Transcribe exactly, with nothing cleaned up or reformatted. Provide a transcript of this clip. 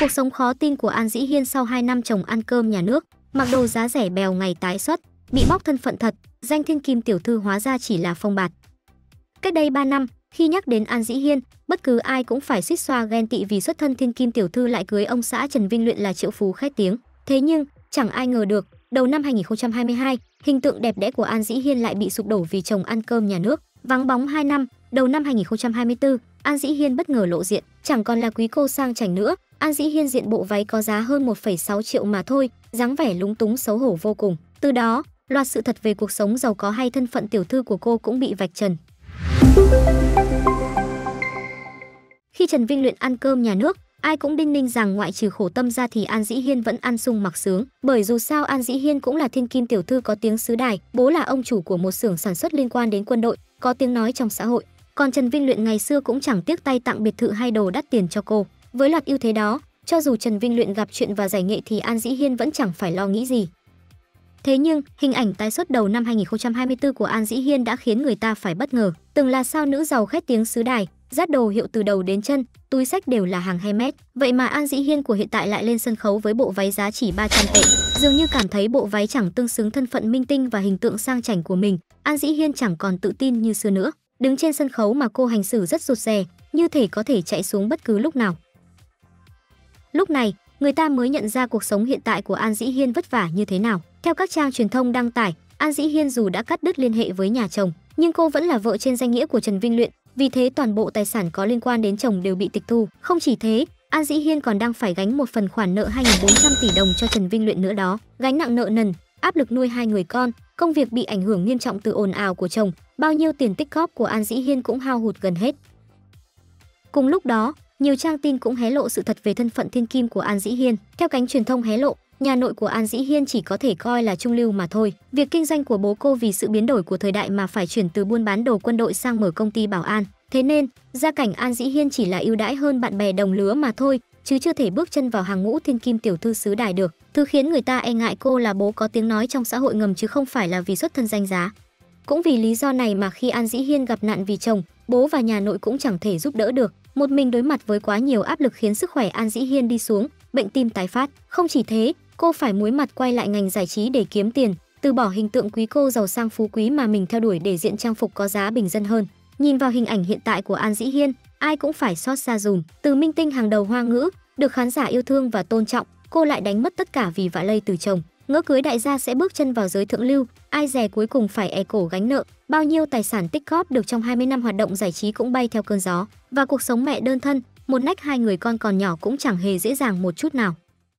Cuộc sống khó tin của An Dĩ Hiên sau hai năm chồng ăn cơm nhà nước, mặc đồ giá rẻ bèo ngày tái xuất, bị bóc thân phận thật, danh thiên kim tiểu thư hóa ra chỉ là phông bạt. Cách đây ba năm, khi nhắc đến An Dĩ Hiên, bất cứ ai cũng phải xuýt xoa ghen tị vì xuất thân thiên kim tiểu thư lại cưới ông xã Trần Vinh Luyện là triệu phú khét tiếng. Thế nhưng, chẳng ai ngờ được, đầu năm hai nghìn không trăm hai mươi hai, hình tượng đẹp đẽ của An Dĩ Hiên lại bị sụp đổ vì chồng ăn cơm nhà nước. Vắng bóng hai năm, đầu năm hai nghìn không trăm hai mươi tư, An Dĩ Hiên bất ngờ lộ diện, chẳng còn là quý cô sang chảnh nữa. An Dĩ Hiên diện bộ váy có giá hơn một phẩy sáu triệu mà thôi, dáng vẻ lúng túng xấu hổ vô cùng. Từ đó, loạt sự thật về cuộc sống giàu có hay thân phận tiểu thư của cô cũng bị vạch trần. Khi Trần Vinh Luyện ăn cơm nhà nước, ai cũng đinh ninh rằng ngoại trừ khổ tâm ra thì An Dĩ Hiên vẫn ăn sung mặc sướng, bởi dù sao An Dĩ Hiên cũng là thiên kim tiểu thư có tiếng xứ đài, bố là ông chủ của một xưởng sản xuất liên quan đến quân đội, có tiếng nói trong xã hội. Còn Trần Vinh Luyện ngày xưa cũng chẳng tiếc tay tặng biệt thự hay đồ đắt tiền cho cô. Với loạt ưu thế đó, cho dù Trần Vinh Luyện gặp chuyện và giải nghệ thì An Dĩ Hiên vẫn chẳng phải lo nghĩ gì. Thế nhưng, hình ảnh tái xuất đầu năm hai nghìn không trăm hai mươi tư của An Dĩ Hiên đã khiến người ta phải bất ngờ. Từng là sao nữ giàu khét tiếng xứ đài, dắt đồ hiệu từ đầu đến chân, túi xách đều là hàng Hermes. Vậy mà An Dĩ Hiên của hiện tại lại lên sân khấu với bộ váy giá chỉ ba trăm tệ. Dường như cảm thấy bộ váy chẳng tương xứng thân phận minh tinh và hình tượng sang chảnh của mình, An Dĩ Hiên chẳng còn tự tin như xưa nữa. Đứng trên sân khấu mà cô hành xử rất rụt rè, như thể có thể chạy xuống bất cứ lúc nào. Lúc này, người ta mới nhận ra cuộc sống hiện tại của An Dĩ Hiên vất vả như thế nào. Theo các trang truyền thông đăng tải, An Dĩ Hiên dù đã cắt đứt liên hệ với nhà chồng, nhưng cô vẫn là vợ trên danh nghĩa của Trần Vinh Luyện, vì thế toàn bộ tài sản có liên quan đến chồng đều bị tịch thu. Không chỉ thế, An Dĩ Hiên còn đang phải gánh một phần khoản nợ hai nghìn bốn trăm tỷ đồng cho Trần Vinh Luyện nữa đó. Gánh nặng nợ nần, áp lực nuôi hai người con, công việc bị ảnh hưởng nghiêm trọng từ ồn ào của chồng, bao nhiêu tiền tích góp của An Dĩ Hiên cũng hao hụt gần hết. Cùng lúc đó, nhiều trang tin cũng hé lộ sự thật về thân phận thiên kim của An Dĩ Hiên. Theo cánh truyền thông hé lộ, nhà nội của An Dĩ Hiên chỉ có thể coi là trung lưu mà thôi. Việc kinh doanh của bố cô vì sự biến đổi của thời đại mà phải chuyển từ buôn bán đồ quân đội sang mở công ty bảo an. Thế nên, gia cảnh An Dĩ Hiên chỉ là ưu đãi hơn bạn bè đồng lứa mà thôi, chứ chưa thể bước chân vào hàng ngũ thiên kim tiểu thư xứ đài được. Thứ khiến người ta e ngại cô là bố có tiếng nói trong xã hội ngầm chứ không phải là vì xuất thân danh giá. Cũng vì lý do này mà khi An Dĩ Hiên gặp nạn vì chồng, bố và nhà nội cũng chẳng thể giúp đỡ được. Một mình đối mặt với quá nhiều áp lực khiến sức khỏe An Dĩ Hiên đi xuống, bệnh tim tái phát. Không chỉ thế, cô phải muối mặt quay lại ngành giải trí để kiếm tiền, từ bỏ hình tượng quý cô giàu sang phú quý mà mình theo đuổi để diện trang phục có giá bình dân hơn. Nhìn vào hình ảnh hiện tại của An Dĩ Hiên, ai cũng phải xót xa dùm. Từ minh tinh hàng đầu Hoa ngữ, được khán giả yêu thương và tôn trọng, cô lại đánh mất tất cả vì vạ lây từ chồng. Ngỡ cưới đại gia sẽ bước chân vào giới thượng lưu, ai dè cuối cùng phải e cổ gánh nợ. Bao nhiêu tài sản tích góp được trong hai mươi năm hoạt động giải trí cũng bay theo cơn gió. Và cuộc sống mẹ đơn thân, một nách hai người con còn nhỏ cũng chẳng hề dễ dàng một chút nào.